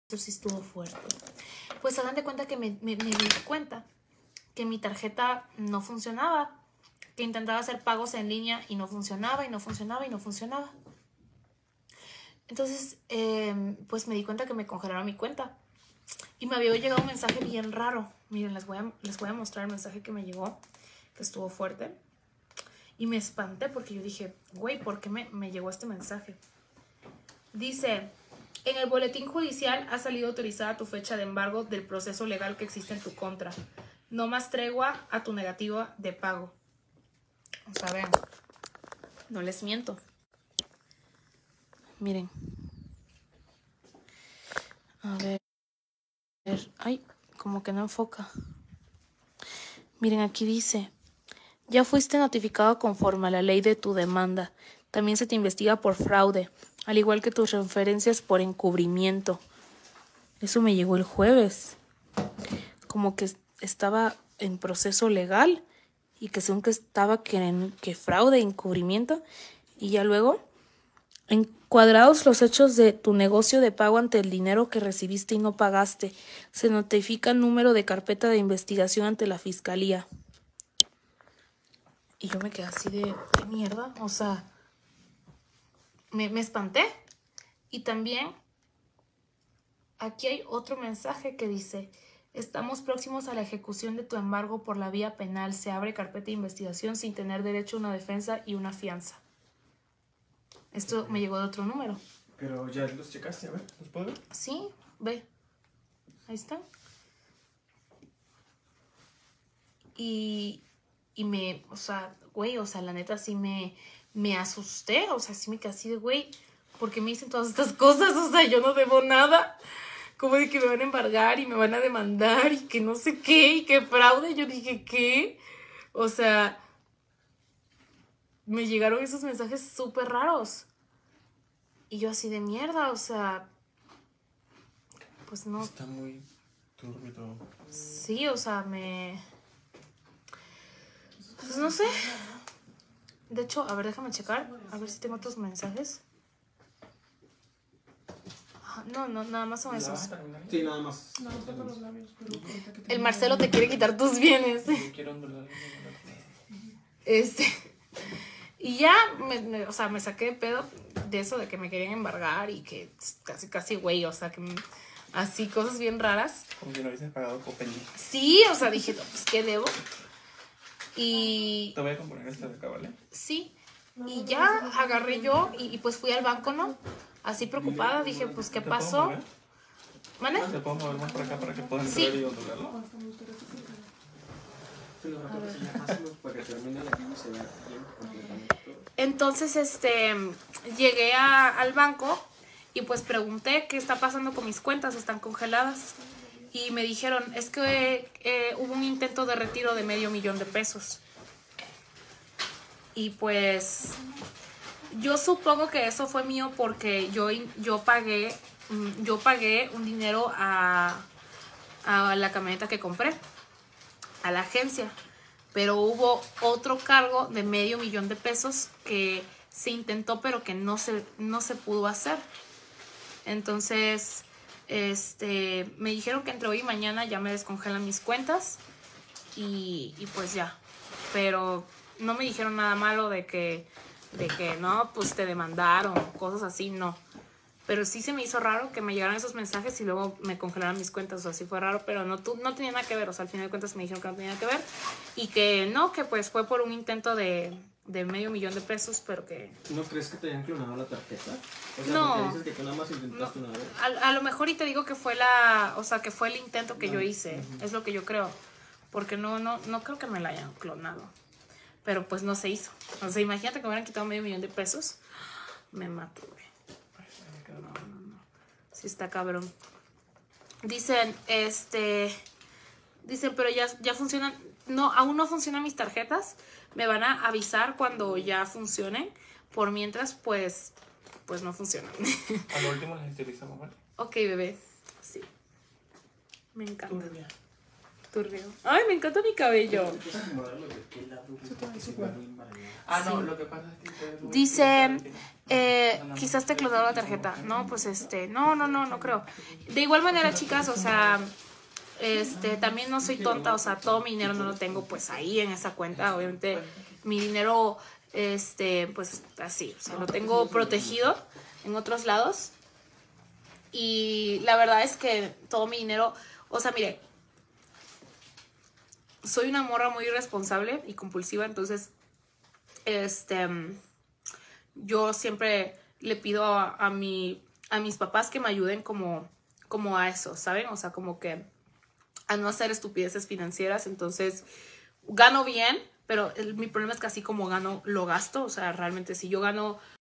Eso sí estuvo fuerte. Pues hagan de cuenta que me di cuenta que mi tarjeta no funcionaba, que intentaba hacer pagos en línea y no funcionaba, y no funcionaba, y no funcionaba. Entonces, pues me di cuenta que me congelaron mi cuenta. Y me había llegado un mensaje bien raro. Miren, les voy a mostrar el mensaje que me llegó, que estuvo fuerte. Y me espanté porque yo dije, güey, ¿por qué me llegó este mensaje? Dice, en el boletín judicial ha salido autorizada tu fecha de embargo del proceso legal que existe en tu contra. No más tregua a tu negativa de pago. O sea, vean, no les miento. Miren. A ver. Ay, como que no enfoca. Miren, aquí dice, ya fuiste notificado conforme a la ley de tu demanda. También se te investiga por fraude, al igual que tus referencias por encubrimiento. Eso me llegó el jueves. Como que estaba en proceso legal y que según que estaba que fraude, encubrimiento. Y ya luego, encuadrados los hechos de tu negocio de pago ante el dinero que recibiste y no pagaste, se notifica el número de carpeta de investigación ante la fiscalía. Y yo me quedé así de mierda, o sea, me espanté. Y también aquí hay otro mensaje que dice, estamos próximos a la ejecución de tu embargo por la vía penal. Se abre carpeta de investigación sin tener derecho a una defensa y una fianza. Esto me llegó de otro número. Pero ya los checaste, a ver, ¿los puedo ver? Sí, ve. Ahí está. Y me, o sea, güey, o sea, la neta sí me asusté. O sea, sí me quedé así de, güey, ¿por qué me dicen todas estas cosas? O sea, yo no debo nada. Como de que me van a embargar y me van a demandar y que no sé qué y que fraude. Yo dije, ¿qué? O sea, me llegaron esos mensajes súper raros. Y yo así de mierda, o sea, pues no. Está muy turbio todo. Sí, o sea, pues no sé. De hecho, a ver, déjame checar. A ver si tengo otros mensajes. No, nada más son esos. Sí, nada más. El Marcelo te quiere quitar tus bienes. Yo quiero ondular. Y ya, o sea, me saqué de pedo de eso de que me querían embargar y que casi, güey, o sea, que así, cosas bien raras. Como si no hubieses pagado Coppel. Sí, o sea, dije, no, pues, ¿qué debo? Y... Te voy a componer esta de acá, ¿vale? Sí, y ya agarré yo y pues fui al banco, ¿no? Así preocupada, dije, pues, ¿qué pasó? ¿Mane? ¿Te puedo mover más para acá para que puedas Sí. entrar y ondularlo? Entonces, llegué al banco y pues pregunté qué está pasando con mis cuentas, están congeladas. Y me dijeron, es que hubo un intento de retiro de $500,000 de pesos. Y pues yo supongo que eso fue mío porque yo pagué un dinero a la camioneta que compré, a la agencia. Pero hubo otro cargo de $500,000 de pesos que se intentó, pero que no se pudo hacer. Entonces, me dijeron que entre hoy y mañana ya me descongelan mis cuentas y pues ya. Pero no me dijeron nada malo de que no, pues te demandaron, cosas así, no. Pero sí se me hizo raro que me llegaran esos mensajes y luego me congelaran mis cuentas. O sea, sí fue raro, pero no tenía nada que ver. O sea, al final de cuentas me dijeron que no tenía nada que ver. Y que no, que pues fue por un intento de $500,000 de pesos, pero que... ¿No crees que te hayan clonado la tarjeta? O sea, No. porque dices que tú nada más intentaste una vez. A lo mejor y te digo que fue que fue el intento que yo hice. Es lo que yo creo. Porque no creo que me la hayan clonado. Pero pues no se hizo. O sea, imagínate que me hubieran quitado $500,000 de pesos. Me mato, güey. Sí está cabrón. Dicen, pero ya funcionan. No, aún no funcionan mis tarjetas. Me van a avisar cuando ya funcionen. Por mientras, pues no funcionan. A lo último las utilizamos, ¿vale? Ok, bebé. Sí. Me encanta. turbio. Ay, me encanta mi cabello. Ah, no, lo que pasa es que... Dice, quizás te clonaron la tarjeta. No, pues no creo. De igual manera, chicas, o sea, también no soy tonta, o sea, todo mi dinero no lo tengo pues ahí en esa cuenta. Obviamente, mi dinero, pues así, o sea, lo tengo protegido en otros lados. Y la verdad es que todo mi dinero, o sea, mire, soy una morra muy irresponsable y compulsiva, entonces, yo siempre le pido a mis papás que me ayuden como a eso, ¿saben? O sea, como que a no hacer estupideces financieras. Entonces, gano bien, pero mi problema es que así como gano, lo gasto. O sea, realmente si yo gano